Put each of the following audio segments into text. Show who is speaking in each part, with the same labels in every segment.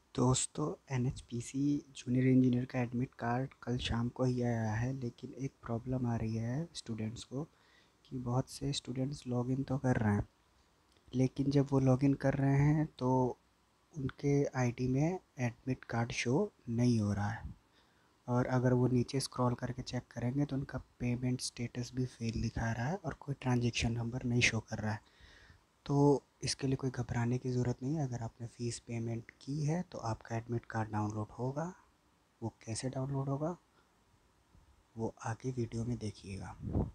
Speaker 1: दोस्तों, NHPC junior engineer का admit card कल शाम को ही आया है, लेकिन एक प्रॉब्लम आ रही है स्टूडेंट्स को कि बहुत से स्टूडेंट्स लॉगिन तो कर रहे हैं, लेकिन जब वो लॉगिन कर रहे हैं तो उनके आईडी में एडमिट कार्ड शो नहीं हो रहा है। और अगर वो नीचे स्क्रॉल करके चेक करेंगे तो उनका पेमेंट स्टेटस भी फेल दिखा रहा है और कोई ट्रांजेक्शन नंबर नहीं शो कर रहा है। तो इसके लिए कोई घबराने की ज़रूरत नहीं है। अगर आपने फ़ीस पेमेंट की है तो आपका एडमिट कार्ड डाउनलोड होगा। वो कैसे डाउनलोड होगा वो आगे वीडियो में देखिएगा।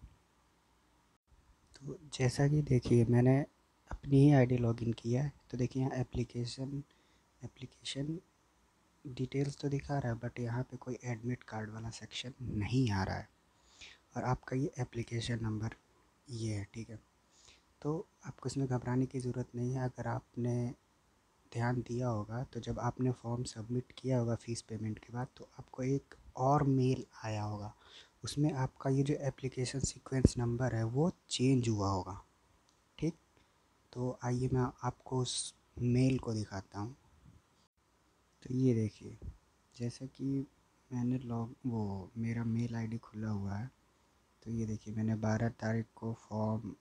Speaker 1: तो जैसा कि देखिए, मैंने अपनी ही आईडी लॉगिन किया है। तो देखिए यहाँ एप्लीकेशन डिटेल्स तो दिखा रहा है, बट यहाँ पे कोई एडमिट कार्ड वाला सेक्शन नहीं आ रहा है। और आपका ये एप्लीकेशन नंबर ये है, ठीक है। तो आपको इसमें घबराने की ज़रूरत नहीं है। अगर आपने ध्यान दिया होगा तो जब आपने फॉर्म सबमिट किया होगा फ़ीस पेमेंट के बाद, तो आपको एक और मेल आया होगा। उसमें आपका ये जो एप्लीकेशन सीक्वेंस नंबर है वो चेंज हुआ होगा, ठीक। तो आइए मैं आपको उस मेल को दिखाता हूँ। तो ये देखिए, जैसे कि मैंने लॉग वो मेरा मेल आईडी खुला हुआ है। तो ये देखिए, मैंने 12 तारीख को फॉर्म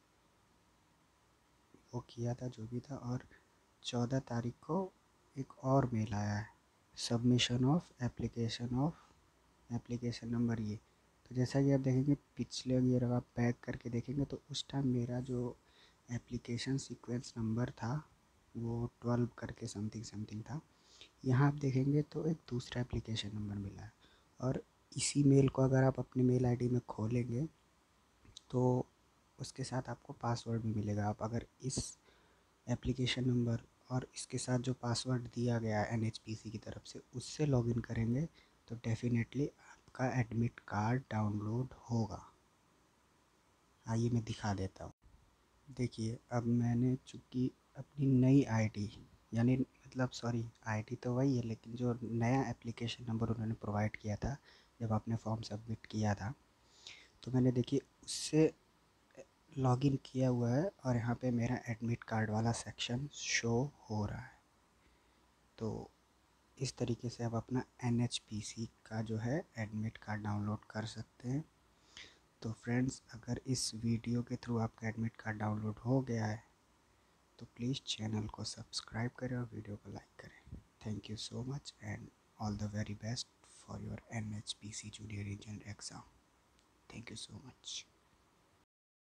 Speaker 1: वो किया था जो भी था, और 14 तारीख को एक और मेल आया है, सबमिशन ऑफ एप्लीकेशन नंबर ये। तो जैसा कि आप देखेंगे पिछले ईयर आप बैक करके देखेंगे तो उस टाइम मेरा जो एप्लीकेशन सीक्वेंस नंबर था वो 12 करके समथिंग समथिंग था। यहाँ आप देखेंगे तो एक दूसरा एप्लीकेशन नंबर मिला है। और इसी मेल को अगर आप अपने मेल आईडी में खोलेंगे तो उसके साथ आपको पासवर्ड भी मिलेगा। आप अगर इस एप्लीकेशन नंबर और इसके साथ जो पासवर्ड दिया गया है एनएचपीसी की तरफ से उससे लॉगिन करेंगे तो डेफिनेटली आपका एडमिट कार्ड डाउनलोड होगा। आइए मैं दिखा देता हूँ। देखिए, अब मैंने चूँकि अपनी नई आईडी, यानी मतलब सॉरी, आईडी तो वही है लेकिन जो नया एप्लीकेशन नंबर उन्होंने प्रोवाइड किया था जब आपने फॉर्म सबमिट किया था, तो मैंने देखिए उससे लॉगिन किया हुआ है और यहाँ पे मेरा एडमिट कार्ड वाला सेक्शन शो हो रहा है। तो इस तरीके से आप अपना एनएचपीसी का जो है एडमिट कार्ड डाउनलोड कर सकते हैं। तो फ्रेंड्स, अगर इस वीडियो के थ्रू आपका एडमिट कार्ड डाउनलोड हो गया है तो प्लीज़ चैनल को सब्सक्राइब करें और वीडियो को लाइक करें। Thank you so much and all the very best for your NHPC junior engineer exam. Thank you so much.